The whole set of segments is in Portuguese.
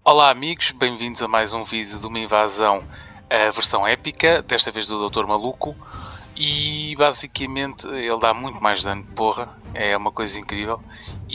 Olá amigos, bem-vindos a mais um vídeo de uma invasão, a versão épica, desta vez do Doutor Maluco. E basicamente ele dá muito mais dano, porra, é uma coisa incrível.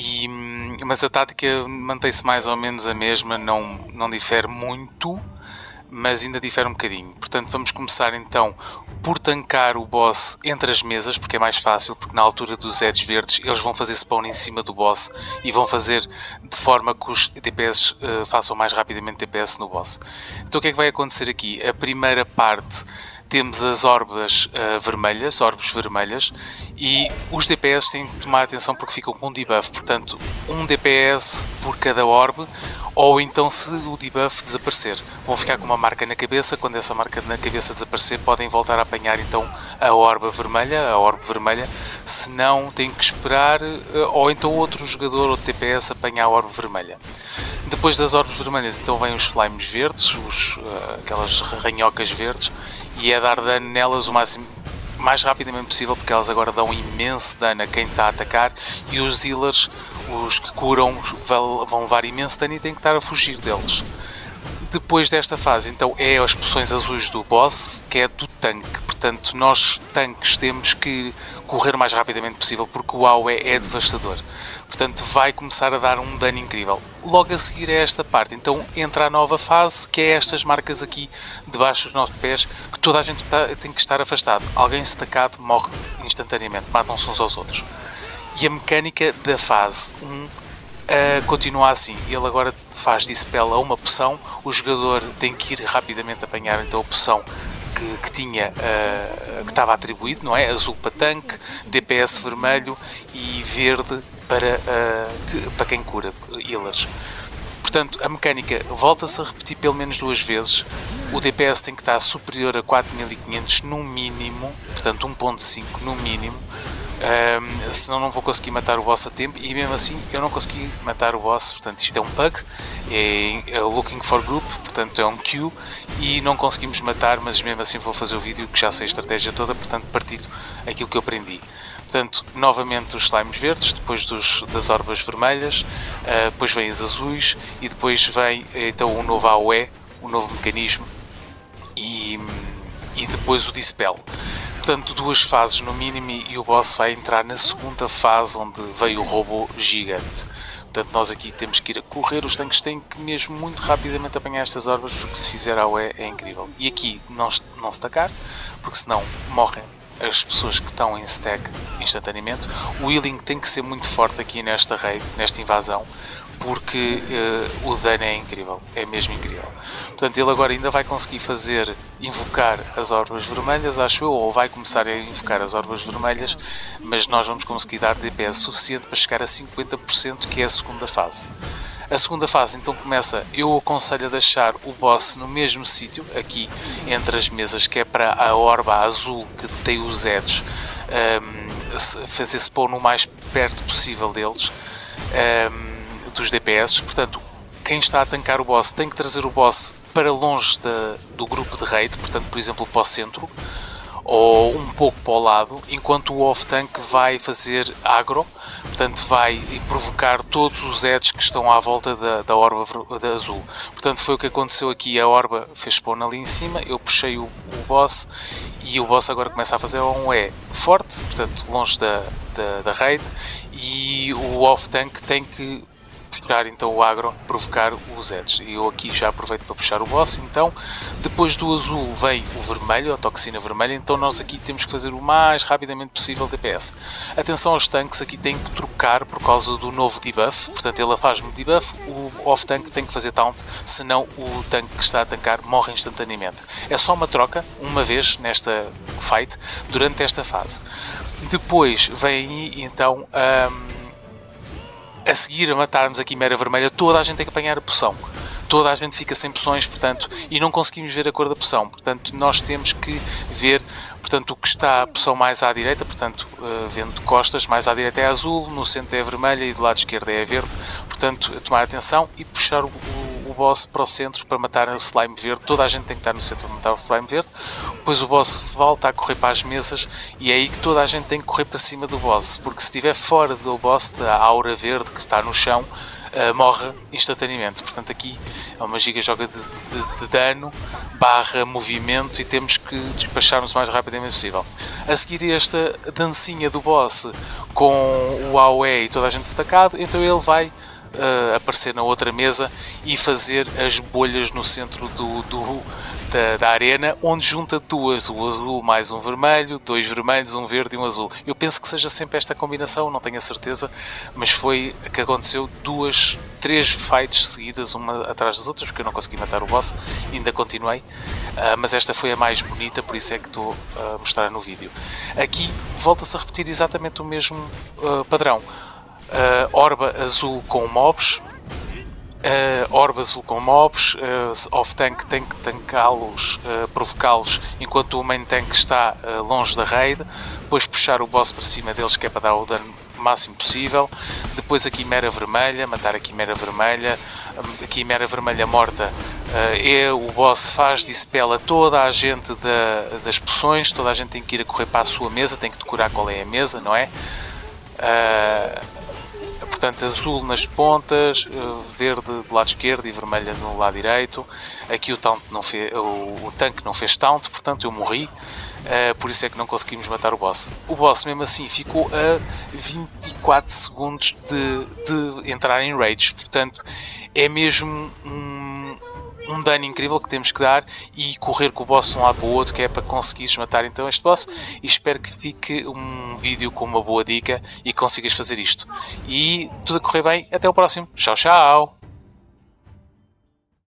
Mas a tática mantém-se mais ou menos a mesma, não difere muito, mas ainda difere um bocadinho. Portanto, vamos começar então por tancar o boss entre as mesas, porque é mais fácil, porque na altura dos edges verdes eles vão fazer spawn em cima do boss e vão fazer de forma que os DPS façam mais rapidamente DPS no boss. Então o que é que vai acontecer aqui? A primeira parte temos as orbes vermelhas, e os DPS têm que tomar atenção porque ficam com um debuff, portanto um DPS por cada orbe, ou então se o debuff desaparecer, vão ficar com uma marca na cabeça. Quando essa marca na cabeça desaparecer, podem voltar a apanhar então a orbe vermelha, se não têm que esperar, ou então outro jogador ou DPS apanhar a orbe vermelha. Depois das orbes vermelhas então vêm os slimes verdes, aquelas ranhocas verdes, e é dar dano nelas o mais rapidamente possível, porque elas agora dão imenso dano a quem está a atacar, e os healers, os que curam, vão levar imenso dano e têm que estar a fugir deles. Depois desta fase então é as poções azuis do boss, que é do tanque. Portanto, nós tanques temos que correr o mais rapidamente possível, porque o AoE é devastador. Portanto, vai começar a dar um dano incrível. Logo a seguir a esta parte, então entra a nova fase, que é estas marcas aqui debaixo dos nossos pés, que toda a gente tem que estar afastado. Alguém se tacado morre instantaneamente, matam-se uns aos outros. E a mecânica da fase 1 continua assim. Ele agora faz dispel a uma poção, o jogador tem que ir rapidamente apanhar então a poção que tinha, que estava atribuído, não é? Azul para tanque, DPS vermelho e verde para quem cura, healers. Portanto, a mecânica volta-se a repetir pelo menos duas vezes. O DPS tem que estar superior a 4500 no mínimo, portanto 1.5 no mínimo. Senão não vou conseguir matar o boss a tempo, e mesmo assim eu não consegui matar o boss. Portanto, isto é um bug, é looking for group, portanto é um queue, e não conseguimos matar, mas mesmo assim vou fazer o vídeo, que já sei a estratégia toda, portanto partilho aquilo que eu aprendi. Portanto, novamente os slimes verdes, depois das orbas vermelhas, depois vêm as azuis, e depois vem então o novo AoE, o novo mecanismo, e depois o dispel. Portanto, duas fases no mínimo, e o boss vai entrar na segunda fase, onde veio o robô gigante. Portanto, nós aqui temos que ir a correr, os tanques têm que mesmo muito rapidamente apanhar estas orbas, porque se fizer AoE é incrível. E aqui não se tacar, porque senão morrem as pessoas que estão em stack instantaneamente. O healing tem que ser muito forte aqui nesta raid, nesta invasão, porque o dano é incrível, é mesmo incrível. Portanto, ele agora ainda vai conseguir invocar as orbas vermelhas, acho eu, ou vai começar a invocar as orbas vermelhas, mas nós vamos conseguir dar DPS suficiente para chegar a 50%, que é a segunda fase. A segunda fase então começa, eu aconselho a deixar o boss no mesmo sítio, aqui entre as mesas, que é para a orba azul que tem os edges, fazer spawn o mais perto possível deles, dos DPS. Portanto, quem está a tancar o boss tem que trazer o boss para longe do grupo de raid, portanto, por exemplo, para o centro, ou um pouco para o lado, enquanto o off-tank vai fazer agro, portanto vai provocar todos os edges que estão à volta da orba azul. Portanto, foi o que aconteceu aqui, a orba fez spawn ali em cima, eu puxei o boss, e o boss agora começa a fazer um E forte, portanto longe da raid, e o off-tank tem que puxar então o agro, provocar os edges. E eu aqui já aproveito para puxar o boss. Então, depois do azul vem o vermelho, a toxina vermelha, então nós aqui temos que fazer o mais rapidamente possível DPS. Atenção aos tanques, aqui tem que trocar por causa do novo debuff, portanto ele faz-me debuff, o off-tank tem que fazer taunt, senão o tanque que está a tancar morre instantaneamente. É só uma troca, uma vez nesta fight, durante esta fase. Depois vem então a seguir a matarmos a Quimera Vermelha, toda a gente tem que apanhar a poção. Toda a gente fica sem poções, portanto, e não conseguimos ver a cor da poção. Portanto, nós temos que ver, portanto, o que está a poção mais à direita, portanto, vendo de costas, mais à direita é azul, no centro é vermelha e do lado esquerdo é verde. Portanto, tomar atenção e puxar o boss para o centro para matar o slime verde. Toda a gente tem que estar no centro para matar o slime verde. Depois o boss volta a correr para as mesas, e é aí que toda a gente tem que correr para cima do boss, porque se estiver fora do boss, da aura verde que está no chão, morre instantaneamente. Portanto, aqui é uma giga joga de dano barra movimento e temos que despachar-nos o mais rapidamente possível. A seguir esta dancinha do boss com o AOE e toda a gente destacado, então ele vai aparecer na outra mesa e fazer as bolhas no centro da arena, onde junta duas, o azul mais um vermelho, dois vermelhos, um verde e um azul. Eu penso que seja sempre esta combinação, não tenho a certeza, mas foi que aconteceu três fights seguidas, uma atrás das outras, porque eu não consegui matar o boss, ainda continuei, mas esta foi a mais bonita, por isso é que estou a mostrar no vídeo. Aqui volta-se a repetir exatamente o mesmo padrão. Orba azul com mobs, orba azul com mobs, off-tank tem que tanká-los, provocá-los enquanto o main tank está longe da raid, depois puxar o boss para cima deles, que é para dar o dano máximo possível, depois a quimera vermelha, matar a quimera vermelha, a quimera vermelha morta, o boss faz, dispela toda a gente das poções, toda a gente tem que ir a correr para a sua mesa, tem que decorar qual é a mesa, não é? Portanto, azul nas pontas, verde do lado esquerdo e vermelha no lado direito. Aqui o tanque não fez taunt, portanto eu morri, por isso é que não conseguimos matar o boss. O boss mesmo assim ficou a 24 segundos de entrar em rage, portanto é mesmo um dano incrível que temos que dar e correr com o boss de um lado para o outro, que é para conseguires matar então este boss, e espero que fique um vídeo com uma boa dica e consigas fazer isto. E tudo a correr bem, até o próximo. Tchau, tchau!